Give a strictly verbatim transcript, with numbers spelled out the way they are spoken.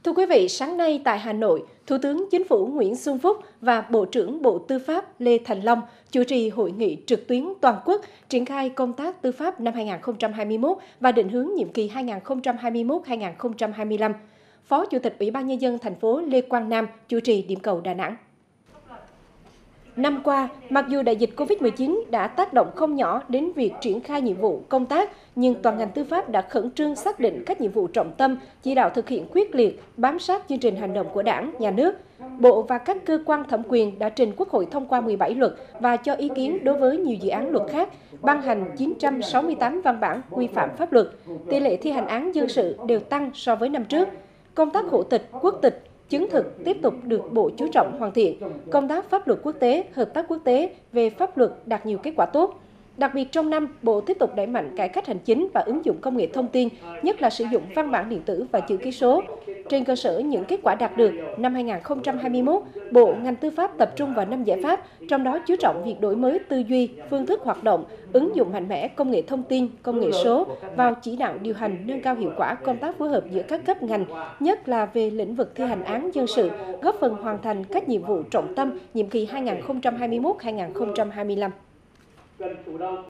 Thưa quý vị, sáng nay tại Hà Nội, Thủ tướng Chính phủ Nguyễn Xuân Phúc và Bộ trưởng Bộ Tư pháp Lê Thành Long chủ trì hội nghị trực tuyến toàn quốc triển khai công tác tư pháp năm hai nghìn không trăm hai mươi mốt và định hướng nhiệm kỳ hai nghìn không trăm hai mươi mốt đến hai nghìn không trăm hai mươi lăm. Phó Chủ tịch Ủy ban Nhân dân thành phố Lê Quang Nam chủ trì điểm cầu Đà Nẵng. Năm qua, mặc dù đại dịch Covid mười chín đã tác động không nhỏ đến việc triển khai nhiệm vụ công tác, nhưng toàn ngành tư pháp đã khẩn trương xác định các nhiệm vụ trọng tâm, chỉ đạo thực hiện quyết liệt, bám sát chương trình hành động của Đảng, Nhà nước. Bộ và các cơ quan thẩm quyền đã trình Quốc hội thông qua mười bảy luật và cho ý kiến đối với nhiều dự án luật khác, ban hành chín trăm sáu mươi tám văn bản quy phạm pháp luật. Tỷ lệ thi hành án dân sự đều tăng so với năm trước. Công tác hộ tịch, quốc tịch, chứng thực tiếp tục được Bộ chú trọng hoàn thiện. Công tác pháp luật quốc tế, hợp tác quốc tế về pháp luật đạt nhiều kết quả tốt. Đặc biệt trong năm, Bộ tiếp tục đẩy mạnh cải cách hành chính và ứng dụng công nghệ thông tin, nhất là sử dụng văn bản điện tử và chữ ký số. Trên cơ sở những kết quả đạt được, năm hai nghìn không trăm hai mươi mốt, Bộ ngành tư pháp tập trung vào năm giải pháp, trong đó chú trọng việc đổi mới tư duy, phương thức hoạt động, ứng dụng mạnh mẽ công nghệ thông tin, công nghệ số vào chỉ đạo điều hành, nâng cao hiệu quả công tác phối hợp giữa các cấp ngành, nhất là về lĩnh vực thi hành án dân sự, góp phần hoàn thành các nhiệm vụ trọng tâm nhiệm kỳ hai nghìn không trăm hai mươi mốt đến hai nghìn không trăm hai mươi lăm.